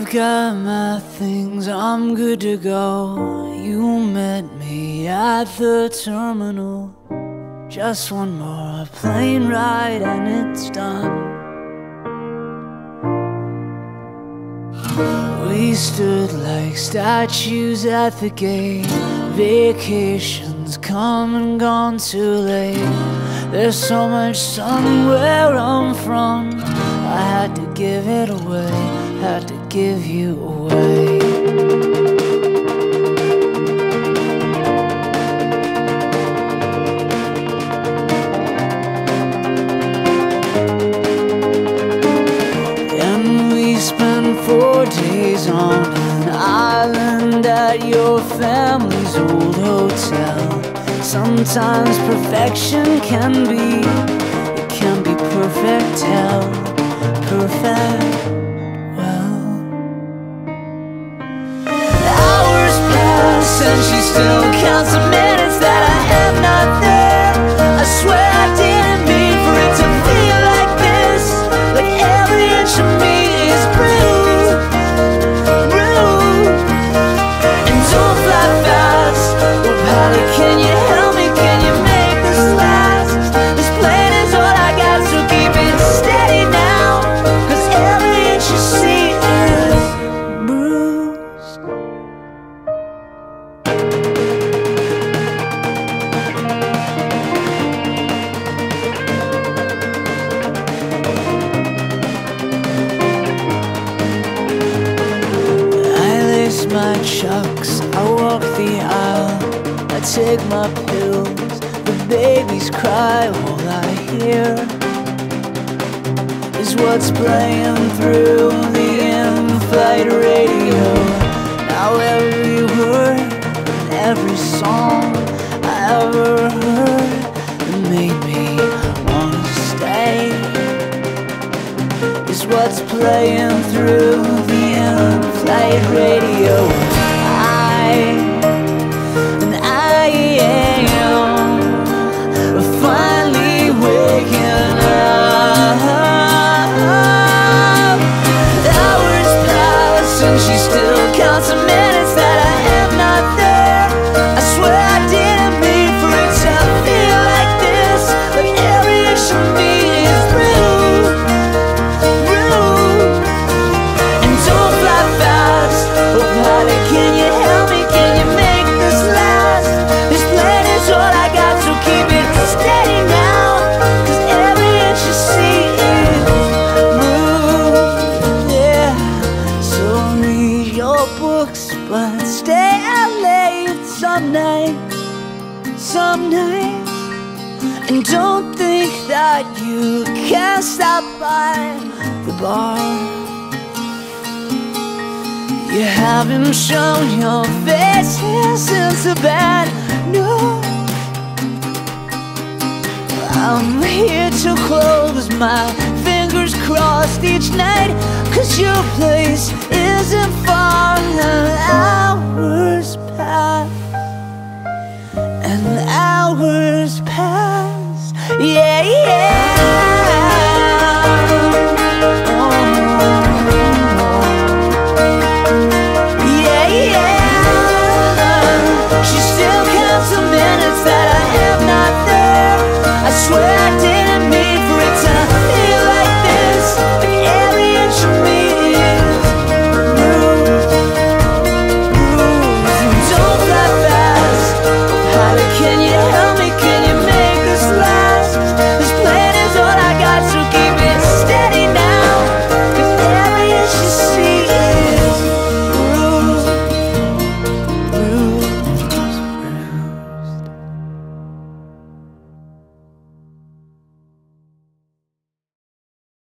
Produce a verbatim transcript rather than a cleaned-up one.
got my things, I'm good to go. You met me at the terminal. Just one more plane ride and it's done. We stood like statues at the gate. Vacations come and gone too late. There's so much sun where I'm from. I had to give it away, had to give you away. And we spent four days on an island at your family's old hotel. Sometimes perfection can be, it can be perfect hell. Perfect, well, hours pass and she still counts the minutes that I am not there. I swear I didn't mean for it to feel like this. Like every inch of me is bruised, bruised. And don't fly fast, oh pilot, can you help me? Can you make this last? This plane is all I got, so keep it steady now. My chucks, I walk the aisle, I take my pills, the babies cry. All I hear is what's playing through the in-flight radio. Now every word and every song I ever heard that made me wanna stay is what's playing through the in-flight radio. I, and I am finally waking up. Hours pass and she still counts the minutes that I am not there. I swear I didn't mean for it to feel like this. Like every inch of me is bruised, bruised. And don't fly fast, oh pilot, can you help me? Can you make this last? This plane is all I got, so keep it steady now. Cause every inch you see is moved, yeah. So read your books, but stay out late some nights, some nights. And don't think that you can stop by the bar. You haven't shown your face here since the bad news. I'm here to close my fingers crossed each night, cause